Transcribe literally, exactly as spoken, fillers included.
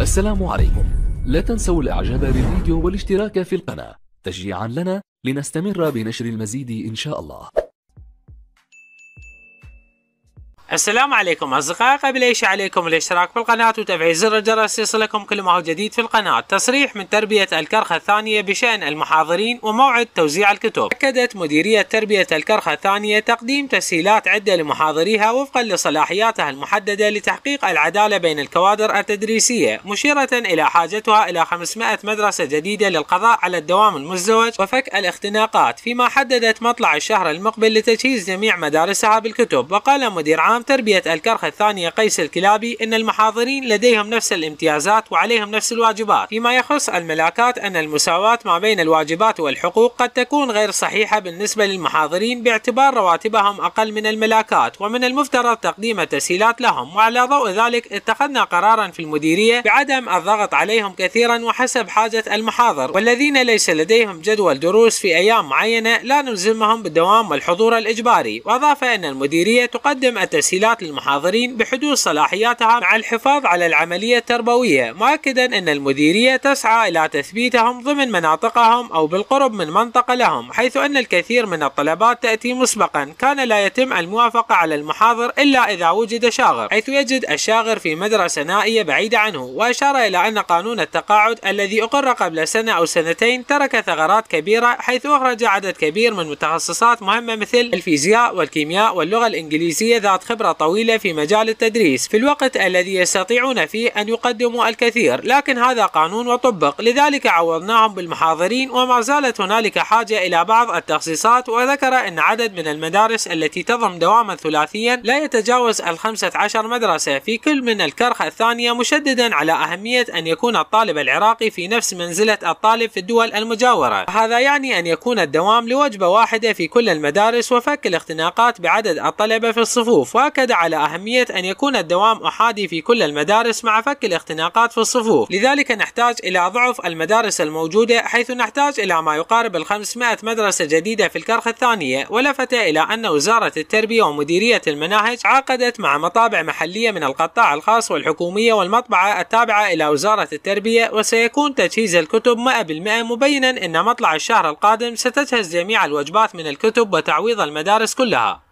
السلام عليكم. لا تنسوا الاعجاب بالفيديو والاشتراك في القناة تشجيعا لنا لنستمر بنشر المزيد ان شاء الله. السلام عليكم أصدقائي، قبل أي شيء عليكم الاشتراك بالقناة وتفعيل زر الجرس يصلكم كل ما هو جديد في القناة. تصريح من تربية الكرخة الثانية بشأن المحاضرين وموعد توزيع الكتب. أكدت مديرية تربية الكرخة الثانية تقديم تسهيلات عدة لمحاضريها وفقا لصلاحياتها المحددة لتحقيق العدالة بين الكوادر التدريسية، مشيرة إلى حاجتها إلى خمسمائة مدرسة جديدة للقضاء على الدوام المزدوج وفك الاختناقات، فيما حددت مطلع الشهر المقبل لتجهيز جميع مدارسها بالكتب. وقال مدير عام تربية الكرخة الثانية قيس الكلابي إن المحاضرين لديهم نفس الامتيازات وعليهم نفس الواجبات. فيما يخص الملاكات أن المساواة ما بين الواجبات والحقوق قد تكون غير صحيحة بالنسبة للمحاضرين باعتبار رواتبهم أقل من الملاكات، ومن المفترض تقديم التسهيلات لهم. وعلى ضوء ذلك اتخذنا قرارا في المديرية بعدم الضغط عليهم كثيرا وحسب حاجة المحاضر، والذين ليس لديهم جدول دروس في أيام معينة لا نلزمهم بالدوام والحضور الإجباري. وأضاف أن المديرية تقدم التسهيلات للمحاضرين بحدود صلاحياتها مع الحفاظ على العملية التربوية، مؤكدا أن المديرية تسعى إلى تثبيتهم ضمن مناطقهم أو بالقرب من منطقة لهم، حيث أن الكثير من الطلبات تأتي مسبقا كان لا يتم الموافقة على المحاضر إلا إذا وجد شاغر، حيث يجد الشاغر في مدرسة نائية بعيدة عنه. وأشار إلى أن قانون التقاعد الذي أقر قبل سنة أو سنتين ترك ثغرات كبيرة، حيث أخرج عدد كبير من متخصصات مهمة مثل الفيزياء والكيمياء واللغة الإنجليزية ذات خبرة طويلة في مجال التدريس في الوقت الذي يستطيعون فيه أن يقدموا الكثير، لكن هذا قانون وطبق، لذلك عوضناهم بالمحاضرين. وما زالت هنالك حاجة إلى بعض التخصيصات. وذكر أن عدد من المدارس التي تضم دواما ثلاثيا لا يتجاوز الخمسة عشر مدرسة في كل من الكرخة الثانية، مشددا على أهمية أن يكون الطالب العراقي في نفس منزلة الطالب في الدول المجاورة. هذا يعني أن يكون الدوام لوجبة واحدة في كل المدارس وفك الاختناقات بعدد الطلبة في الصفوف. وأكد على أهمية أن يكون الدوام أحادي في كل المدارس مع فك الاختناقات في الصفوف، لذلك نحتاج إلى ضعف المدارس الموجودة، حيث نحتاج إلى ما يقارب الخمسمائة مدرسة جديدة في الكرخة الثانية. ولفت إلى أن وزارة التربية ومديرية المناهج عقدت مع مطابع محلية من القطاع الخاص والحكومية والمطبعة التابعة إلى وزارة التربية، وسيكون تجهيز الكتب مئة بالمئة، مبينا أن مطلع الشهر القادم ستجهز جميع الوجبات من الكتب وتعويض المدارس كلها.